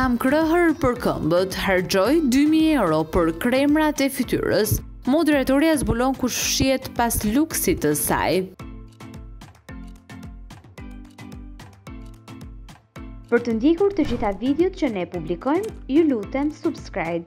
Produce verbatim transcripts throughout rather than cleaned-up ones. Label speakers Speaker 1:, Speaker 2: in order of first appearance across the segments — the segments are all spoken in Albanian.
Speaker 1: Kam krëhër për këmbët, harxhoj dy mijë euro për kremrat e fytyrës. Moderatorja zbulon kush fshihet pas luksit të saj.
Speaker 2: Për të ndjekur të gjitha videot që ne publikojmë, ju lutem subscribe.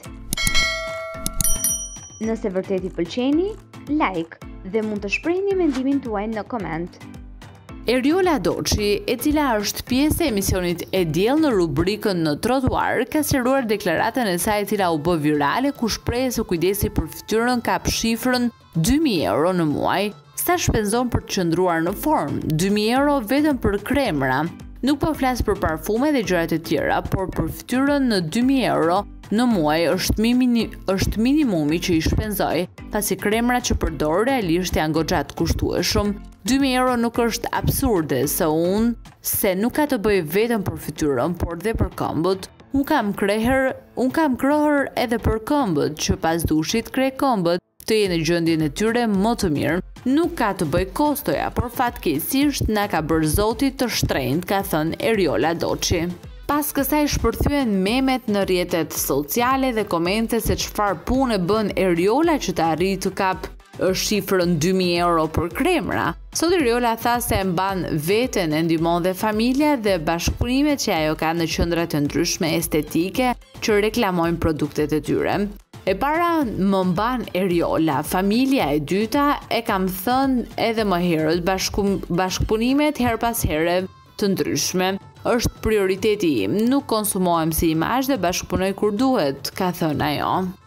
Speaker 2: Nëse vërtet i pëlqeni, like dhe mund të shprehni mendimin tuaj në koment.
Speaker 1: Eriola Doçi, e cila është pjesë e emisionit E Diell në rubrikën Në Trotuar, ka sqaruar deklaratën e saj e cila u bë virale ku shpreh se kujdesi për fytyrën ka shifrën dy mijë euro në muaj. Sa shpenzon për të qëndruar në formë? dy mijë euro vetëm për kremra. Nuk po flas për parfume dhe gjërat e tjera, por për fytyrën në dy mijë euro në muaj është, mini, është minimumi që i shpenzoj, pasi kremrat që përdor realisht janë goxha të kushtueshëm. dy mijë euro nuk është absurde se unë se nuk ka të bëj vetëm për fytyrën, por dhe për këmbët. Unë kam krehër, unë kam krahur edhe për këmbët, që pas dushit kreh këmbët të jenë në gjendjen e tyre më të mirë. Nuk ka të bëj kostoja, por fatkeqësisht na ka bërë Zoti të shtrenjtë, ka thënë Eriola Doçi. Pas kësaj shpërthyen memet në rrjetet sociale dhe komente se çfarë pune bën Eriola që të arrijë të kap shifrën dy mijë euro për kremra. Sot Eriola tha se e mban veten, e ndihmon dhe familja dhe bashkëpunimet që ajo ka në qendra të ndryshme estetike që reklamojnë produktet e tyre. E para më mban Eriola, familja e dyta e kam thënë edhe më herët, bashkëpunimet her pas here të ndryshme. Është prioriteti im, nuk konsumohem si imazh dhe bashkëpunoj kur duhet, ka thënë ajo.